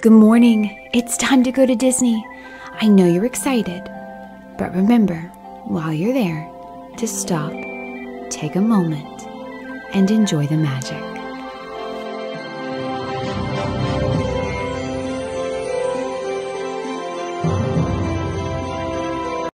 Good morning. It's time to go to Disney. I know you're excited, but remember, while you're there, to stop, take a moment, and enjoy the magic.